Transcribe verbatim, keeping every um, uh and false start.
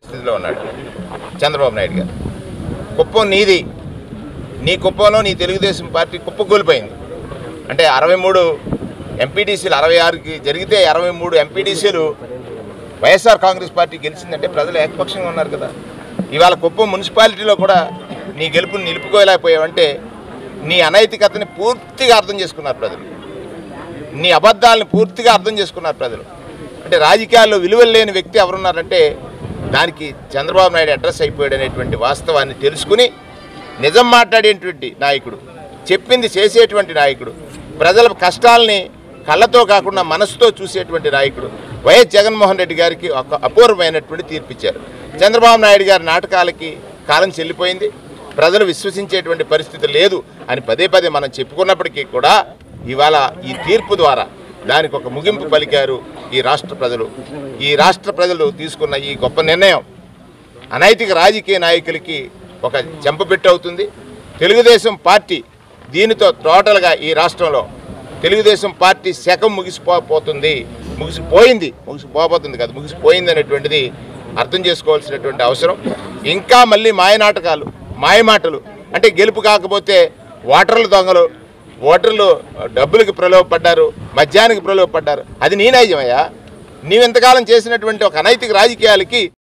స్థితిలో ఉన్నాడు చంద్రబాబు నాయుడు గారు. కుప్పం నీది, నీ కుప్పంలో నీ తెలుగుదేశం పార్టీ కుప్పకూలిపోయింది. అంటే అరవై మూడు ఎంపీటీసీలు అరవై ఆరుకి జరిగితే అరవై మూడు ఎంపీటీసీలు వైఎస్ఆర్ కాంగ్రెస్ పార్టీ గెలిచిందంటే ప్రజలు ఏకపక్షంగా ఉన్నారు కదా. ఇవాళ కుప్పం మున్సిపాలిటీలో కూడా నీ గెలుపుని నిలుపుకోలేకపోయావంటే నీ అనైతికతని పూర్తిగా అర్థం చేసుకున్నారు ప్రజలు, నీ అబద్ధాలను పూర్తిగా అర్థం చేసుకున్నారు ప్రజలు. అంటే రాజకీయాల్లో విలువలు లేని వ్యక్తి ఎవరున్నారంటే దానికి చంద్రబాబు నాయుడు అడ్రస్ అయిపోయాడు అనేటువంటి వాస్తవాన్ని తెలుసుకుని నిజం మాట్లాడేటువంటి నాయకుడు, చెప్పింది చేసేటువంటి నాయకుడు, ప్రజల కష్టాలని కళ్ళతో కాకుండా మనసుతో చూసేటువంటి నాయకుడు వైఎస్ జగన్మోహన్ రెడ్డి గారికి ఒక అపూర్వమైనటువంటి తీర్పిచ్చారు. చంద్రబాబు నాయుడు గారి నాటకాలకి కాలం చెల్లిపోయింది, ప్రజలు విశ్వసించేటువంటి పరిస్థితి లేదు అని పదే పదే మనం చెప్పుకున్నప్పటికీ కూడా ఇవాళ ఈ తీర్పు ద్వారా దానికి ఒక ముగింపు పలికారు ఈ రాష్ట్ర ప్రజలు. ఈ రాష్ట్ర ప్రజలు తీసుకున్న ఈ గొప్ప నిర్ణయం అనైతిక రాజకీయ నాయకులకి ఒక చెంపపెట్టు అవుతుంది. తెలుగుదేశం పార్టీ దీనితో టోటల్గా ఈ రాష్ట్రంలో తెలుగుదేశం పార్టీ శకం ముగిసిపోతుంది, ముగిసిపోయింది, ముగిసిపోబోతుంది కాదు ముగిసిపోయింది అనేటువంటిది అర్థం చేసుకోవాల్సినటువంటి అవసరం. ఇంకా మళ్ళీ మాయనాటకాలు, మాయమాటలు అంటే గెలుపు కాకపోతే ఓటర్ల దొంగలు, ఓటర్లు డబ్బులకి ప్రలోభపడ్డారు, మద్యానికి ప్రలోభపడ్డారు. అది నీ నైజమయ్యా. నీవెంతకాలం చేసినటువంటి ఒక అనైతిక రాజకీయాలకి